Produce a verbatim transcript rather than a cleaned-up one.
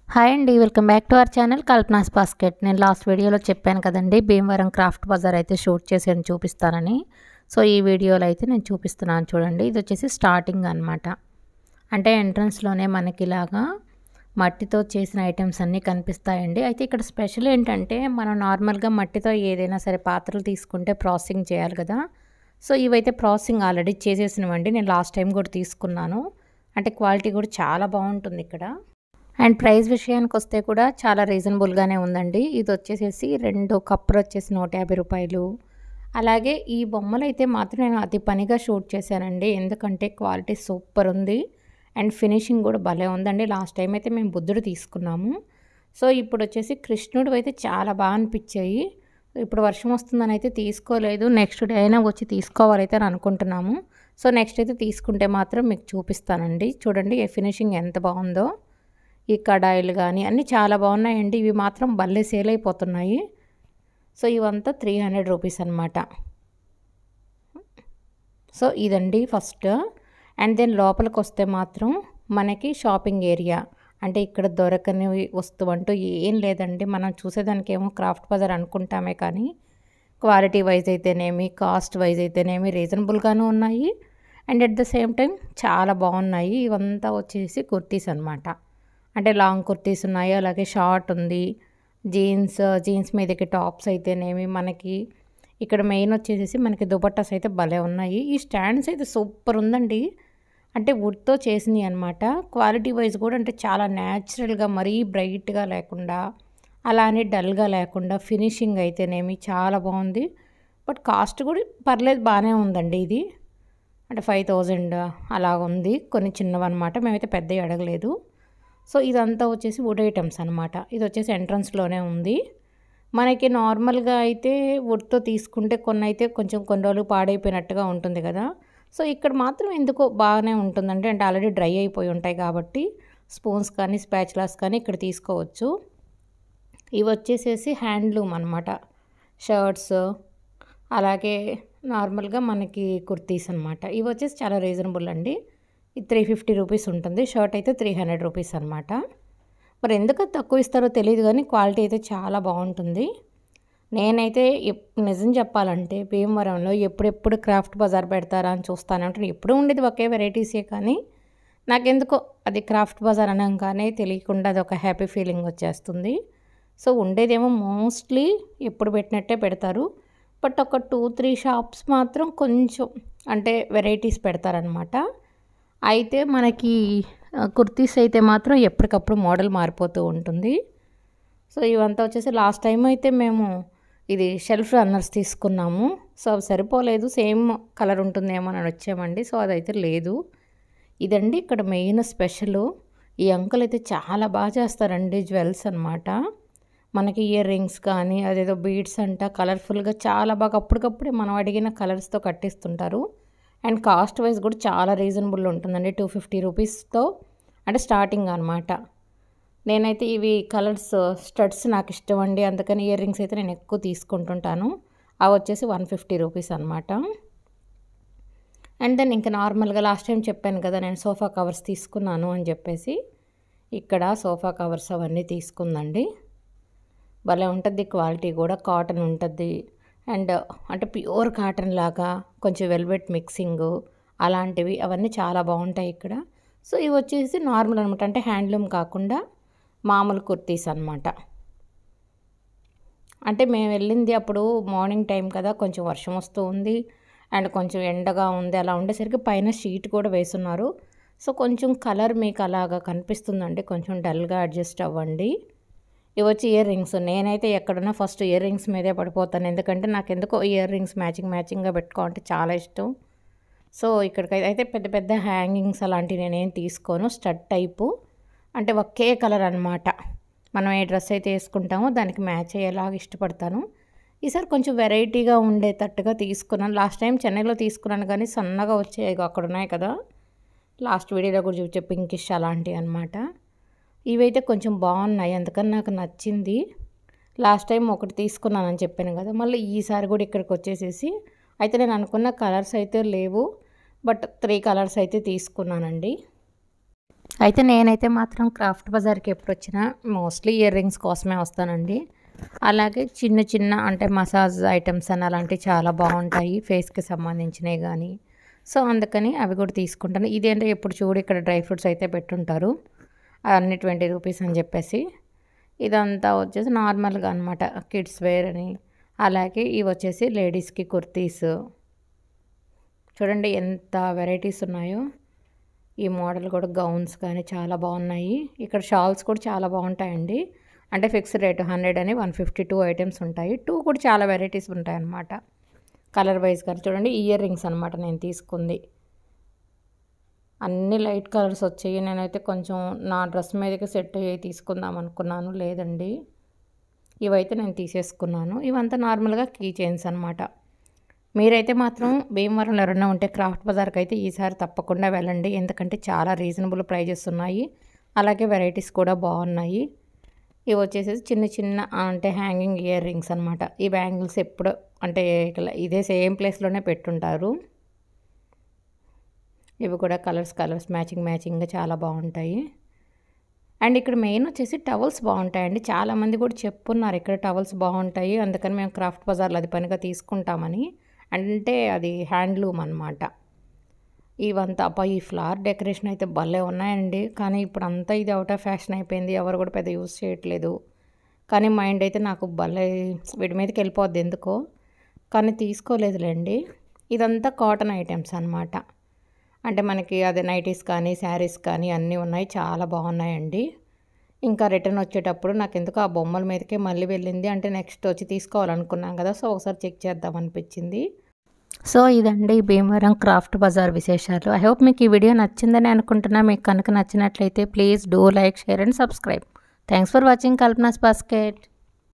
Hi అండి, welcome back to our channel Kalpana's basket. నేను last వీడియోలో చెప్పాను కదండి, భీమవరం క్రాఫ్ట్ బజార్ అయితే షూట్ చేసి అని చూపిస్తానని. సో ఈ వీడియోలో అయితే నేను చూపిస్తున్నాను చూడండి. ఇది వచ్చేసి స్టార్టింగ్ అనమాట. అంటే ఎంట్రన్స్లోనే మనకి ఇలాగా మట్టితో చేసిన ఐటమ్స్ అన్నీ కనిపిస్తాయండి. అయితే ఇక్కడ స్పెషల్ ఏంటంటే, మనం నార్మల్గా మట్టితో ఏదైనా సరే పాత్రలు తీసుకుంటే ప్రాసెసింగ్ చేయాలి కదా. సో ఇవైతే ప్రాసెసింగ్ ఆల్రెడీ చేసేసినవండి. నేను లాస్ట్ టైం కూడా తీసుకున్నాను. అంటే క్వాలిటీ కూడా చాలా బాగుంటుంది ఇక్కడ. అండ్ ప్రైస్ విషయానికి వస్తే కూడా చాలా రీజనబుల్గానే ఉందండి. ఇది వచ్చేసేసి రెండు కప్పులు వచ్చేసి నూట యాభై రూపాయలు. అలాగే ఈ బొమ్మలు అయితే మాత్రం నేను అతి పనిగా షూట్ చేశానండి, ఎందుకంటే క్వాలిటీ సూపర్ ఉంది అండ్ ఫినిషింగ్ కూడా భలే ఉందండి. లాస్ట్ టైం అయితే మేము బుద్ధుడు తీసుకున్నాము. సో ఇప్పుడు వచ్చేసి కృష్ణుడు అయితే చాలా బాగా అనిపించాయి. ఇప్పుడు వర్షం వస్తుందని అయితే తీసుకోలేదు, నెక్స్ట్ డే అయినా వచ్చి తీసుకోవాలైతే అని అనుకుంటున్నాము. సో నెక్స్ట్ అయితే తీసుకుంటే మాత్రం మీకు చూపిస్తానండి. చూడండి ఏ ఫినిషింగ్ ఎంత బాగుందో. ఈ కడాయిలు కానీ అన్నీ చాలా బాగున్నాయండి. ఇవి మాత్రం భలే సేల్ అయిపోతున్నాయి. సో ఇవంతా త్రీ హండ్రెడ్ రూపీస్ అనమాట. సో ఇదండి ఫస్ట్. అండ్ దెన్ లోపలికి వస్తే మాత్రం మనకి షాపింగ్ ఏరియా. అంటే ఇక్కడ దొరకని వస్తువు అంటూ ఏం లేదండి. మనం చూసేదానికి ఏమో క్రాఫ్ట్ బజార్ అనుకుంటామే, కానీ క్వాలిటీ వైజ్ అయితేనేమి, కాస్ట్ వైజ్ అయితేనేమి రీజనబుల్గానే ఉన్నాయి. And at the same time చాలా బాగున్నాయి. ఇవంతా వచ్చేసి కుర్తీస్ అనమాట. అంటే లాంగ్ కుర్తీస్ ఉన్నాయి, అలాగే షార్ట్ ఉంది, జీన్స్ జీన్స్ మీదకి టాప్స్ అయితేనేమి. మనకి ఇక్కడ మెయిన్ వచ్చేసి మనకి దుపట్టాస్ అయితే భలే ఉన్నాయి. ఈ స్టాండ్స్ అయితే సూపర్ ఉందండి. అంటే వుడ్తో చేసినవి అనమాట. క్వాలిటీ వైజ్ కూడా అంటే చాలా న్యాచురల్గా, మరీ బ్రైట్గా లేకుండా అలానే డల్గా లేకుండా ఫినిషింగ్ అయితేనేమి చాలా బాగుంది. బట్ కాస్ట్ కూడా పర్లేదు, బాగానే ఉందండి. ఇది అంటే ఫైవ్ థౌజండ్ అలా ఉంది. కొన్ని చిన్నవన్నమాట, మేమైతే పెద్దవి అడగలేదు. సో ఇదంతా వచ్చేసి వుడ్ ఐటమ్స్ అనమాట. ఇది వచ్చేసి ఎంట్రన్స్లోనే ఉంది. మనకి నార్మల్గా అయితే వుడ్తో తీసుకుంటే కొన్ని అయితే కొంచెం కొన్ని రోజులు పాడైపోయినట్టుగా ఉంటుంది కదా. సో ఇక్కడ మాత్రం ఎందుకో బాగానే ఉంటుందండి. అంటే ఆల్రెడీ డ్రై అయిపోయి ఉంటాయి కాబట్టి స్పూన్స్ కానీ స్పాచులాస్ కానీ ఇక్కడ తీసుకోవచ్చు. ఇవి వచ్చేసేసి హ్యాండ్లూమ్ అనమాట. షర్ట్స్ అలాగే నార్మల్గా మనకి కుర్తీస్ అనమాట. ఇవి వచ్చేసి చాలా రీజనబుల్ అండి. ఇది త్రీ ఫిఫ్టీ రూపీస్ ఉంటుంది. షర్ట్ అయితే త్రీ హండ్రెడ్ రూపీస్ అనమాట. మరి ఎందుకు తక్కువ ఇస్తారో తెలియదు, కానీ క్వాలిటీ అయితే చాలా బాగుంటుంది. నేనైతే నిజం చెప్పాలంటే భీమవరంలో ఎప్పుడెప్పుడు క్రాఫ్ట్ బజార్ పెడతారా అని చూస్తాను. అంటే ఎప్పుడు ఉండేది ఒకే వెరైటీసే, కానీ నాకెందుకో అది క్రాఫ్ట్ బజార్ అనగానే తెలియకుండా అది ఒక హ్యాపీ ఫీలింగ్ వచ్చేస్తుంది. సో ఉండేదేమో మోస్ట్లీ ఎప్పుడు పెట్టినట్టే పెడతారు. బట్ ఒక టూ త్రీ షాప్స్ మాత్రం కొంచెం అంటే వెరైటీస్ పెడతారనమాట. అయితే మనకి కుర్తీస్ అయితే మాత్రం ఎప్పటికప్పుడు మోడల్ మారిపోతూ ఉంటుంది. సో ఇవంతా వచ్చేసి లాస్ట్ టైం అయితే మేము ఇది షెల్ఫ్ రన్నర్స్ తీసుకున్నాము. సో అవి సరిపోలేదు, సేమ్ కలర్ ఉంటుందేమో అని వచ్చామండి. సో అదైతే లేదు. ఇదండి ఇక్కడ మెయిన్ స్పెషల్. ఈ అంకుల్ అయితే చాలా బాగా చేస్తారండి జ్యువెల్స్ అనమాట. మనకి ఇయర్ రింగ్స్ కానీ అదేదో బీడ్స్ అంట కలర్ఫుల్గా చాలా బాగా అప్పటికప్పుడే మనం అడిగిన కలర్స్తో కట్టిస్తుంటారు. అండ్ కాస్ట్ వైజ్ కూడా చాలా రీజనబుల్ ఉంటుందండి. టూ ఫిఫ్టీ రూపీస్తో అంటే స్టార్టింగ్ అనమాట. నేనైతే ఇవి కలర్స్ స్టడ్స్ నాకు ఇష్టం అండి, అందుకని ఇయర్ రింగ్స్ అయితే నేను ఎక్కువ తీసుకుంటుంటాను. అవి వచ్చేసి వన్ ఫిఫ్టీ రూపీస్ అనమాట. అండ్ దెన్ ఇంకా నార్మల్గా లాస్ట్ టైం చెప్పాను కదా నేను సోఫా కవర్స్ తీసుకున్నాను అని చెప్పేసి, ఇక్కడ సోఫా కవర్స్ అవన్నీ తీసుకుందండి. భలే ఉంటుంది క్వాలిటీ కూడా, కాటన్ ఉంటుంది. అండ్ అంటే ప్యూర్ కాటన్ లాగా కొంచెం వెల్వెట్ మిక్సింగు అలాంటివి అవన్నీ చాలా బాగుంటాయి ఇక్కడ. సో ఇవి వచ్చేసి నార్మల్ అనమాట, అంటే హ్యాండ్లూమ్ కాకుండా మామూలు కుర్తీస్ అనమాట. అంటే మేము వెళ్ళింది అప్పుడు మార్నింగ్ టైం కదా, కొంచెం వర్షం వస్తూ ఉంది అండ్ కొంచెం ఎండగా ఉంది. అలా ఉండేసరికి పైన షీట్ కూడా వేస్తున్నారు. సో కొంచెం కలర్ మీకు అలాగా కనిపిస్తుందండి, కొంచెం డల్గా అడ్జస్ట్ అవ్వండి. ఇవి వచ్చి ఇయర్ రింగ్స్. నేనైతే ఎక్కడున్నా ఫస్ట్ ఇయర్ రింగ్స్ మీదే పడిపోతాను, ఎందుకంటే నాకు ఎందుకో ఇయర్ రింగ్స్ మ్యాచింగ్ మ్యాచింగ్గా పెట్టుకోవాలంటే చాలా ఇష్టం. సో ఇక్కడికైతే అయితే పెద్ద పెద్ద హ్యాంగింగ్స్ అలాంటివి నేనేం తీసుకోను. స్టడ్ టైపు అంటే ఒకే కలర్ అనమాట. మనం ఏ డ్రెస్ అయితే వేసుకుంటామో దానికి మ్యాచ్ అయ్యేలాగా ఇష్టపడతాను. ఈసారి కొంచెం వెరైటీగా ఉండేటట్టుగా తీసుకున్నాను. లాస్ట్ టైం చెన్నైలో తీసుకున్నాను, కానీ సన్నగా వచ్చాయి అక్కడ ఉన్నాయి కదా, లాస్ట్ వీడియోలో కూడా చూపించే పింకిష్ అలాంటివి అనమాట. ఇవైతే కొంచెం బాగున్నాయి, అందుకని నాకు నచ్చింది. లాస్ట్ టైం ఒకటి తీసుకున్నానని చెప్పాను కదా, మళ్ళీ ఈసారి కూడా ఇక్కడికి వచ్చేసేసి అయితే నేను అనుకున్న కలర్స్ అయితే లేవు, బట్ త్రీ కలర్స్ అయితే తీసుకున్నానండి. అయితే నేనైతే మాత్రం క్రాఫ్ట్ బజార్‌కి ఎప్పుడొచ్చినా మోస్ట్‌లీ ఇయర్ రింగ్స్ కోసమే వస్తానండి. అలాగే చిన్న చిన్న అంటే మసాజ్ ఐటెమ్స్ అని అలాంటివి చాలా బాగుంటాయి ఫేస్‌కి సంబంధించినవి గానీ. సో, అందుకని అవి కూడా తీసుకుంటాను. ఇదేంటో ఎప్పుడు చూడు ఇక్కడ డ్రై ఫ్రూట్స్ అయితే పెట్టుంటారు. అన్నీ ట్వంటీ రూపీస్ అని చెప్పేసి. ఇదంతా వచ్చేసి నార్మల్‌గా అనమాట. కిడ్స్ వేర్ అని. అలాగే ఇవి వచ్చేసి లేడీస్‌కి కుర్తీస్. చూడండి ఎంత వెరైటీస్ ఉన్నాయో. ఈ మోడల్ కూడా గౌన్స్ కానీ చాలా బాగున్నాయి. ఇక్కడ షాల్స్ కూడా చాలా బాగుంటాయండి. అంటే ఫిక్స్డ్ రేట్ హండ్రెడ్ అని వన్ ఫిఫ్టీ టూ ఐటమ్స్ ఉంటాయి. టూ కూడా చాలా వెరైటీస్ ఉంటాయన్నమాట. కలర్ వైజ్‌గా చూడండి ఇయర్ రింగ్స్ అనమాట నేను తీసుకుంది. అన్ని లైట్ కలర్స్ వచ్చాయి. నేనైతే కొంచెం నా డ్రెస్ మీదకి సెట్ అయ్యేవి తీసుకుందాం అనుకున్నాను. లేదండి. ఇవైతే నేను తీసేసుకున్నాను. ఇవంతా నార్మల్‌గా కీ చైన్స్ అనమాట. మీరైతే మాత్రం భీమవరంలో ఎవరైనా ఉంటే క్రాఫ్ట్ బజార్‌కి అయితే ఈసారి తప్పకుండా వెళ్ళండి. ఎందుకంటే చాలా రీజనబుల్ ప్రైజెస్ ఉన్నాయి. అలాగే వెరైటీస్ కూడా బాగున్నాయి. ఇవి వచ్చేసేసి చిన్న చిన్న అంటే హ్యాంగింగ్ ఇయర్ రింగ్స్ అనమాట. ఈ బ్యాంగిల్స్ ఎప్పుడు అంటే ఇదే సేమ్ ప్లేస్‌లోనే పెట్టుంటారు. ఇవి కూడా కలర్స్ కలర్స్ మ్యాచింగ్ మ్యాచింగ్‌గా చాలా బాగుంటాయి. అండ్ ఇక్కడ మెయిన్ వచ్చేసి టవల్స్ బాగుంటాయండి. చాలామంది కూడా చెప్పున్నారు ఇక్కడ టవల్స్ బాగుంటాయి. అందుకని మేము క్రాఫ్ట్ బజార్‌లో అది పనిగా తీసుకుంటామని. అంటే అది హ్యాండ్లూమ్ అనమాట. ఇవంతా అబ్బా ఈ ఫ్లవర్ డెకరేషన్ అయితే భలే ఉన్నాయండి. కానీ ఇప్పుడు అంతా ఇది అవుట్ ఆఫ్ ఫ్యాషన్ అయిపోయింది. ఎవరు కూడా పెద్ద యూజ్ చేయట్లేదు. కానీ మైండ్ అయితే నాకు భలే వీటి మీదకి వెళ్ళిపోద్ది ఎందుకో. కానీ తీసుకోలేదులేండి. ఇదంతా కాటన్ ఐటమ్స్ అనమాట. అంటే మనకి అదే నైటీస్ కానీ శారీస్ కానీ అన్నీ ఉన్నాయి. చాలా బాగున్నాయండి. ఇంకా రిటర్న్ వచ్చేటప్పుడు నాకు ఎందుకు ఆ బొమ్మల మీదకే మళ్ళీ వెళ్ళింది. అంటే నెక్స్ట్ వచ్చి తీసుకోవాలనుకున్నాం కదా. సో ఒకసారి చెక్ చేద్దాం అనిపించింది. సో ఇదండి భీమవరం క్రాఫ్ట్ బజార్ విశేషాలు. ఐ హోప్ మీకు ఈ వీడియో నచ్చిందని అనుకుంటున్నా. మీకు కనుక నచ్చినట్లయితే please do like, share and subscribe. Thanks for watching Kalpana's basket.